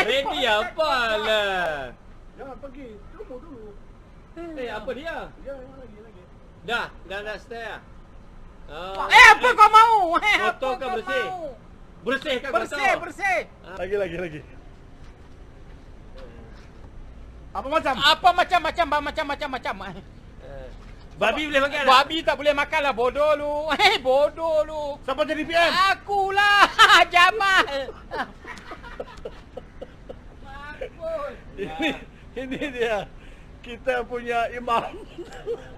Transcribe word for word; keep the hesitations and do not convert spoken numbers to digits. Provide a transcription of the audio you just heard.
Ready apa lah? Jangan pergi. Tunggu dulu. Eh, apa dia? Ya, lagi lagi. Dah, dah dah stay ah. Oh, Eh, apa kau mau? Eh, apa kotor ke kau bersih? mau? Bersih kan Bersih, bersih. Lagi lagi lagi. Apa macam? Apa macam-macam, macam-macam macam. Babi boleh makan tak? Babi tak boleh makan lah, bodoh lu. Eh, bodoh lu. Siapa jadi P M? Akulah, Jamal. Ini ini dia. Kita punya imam.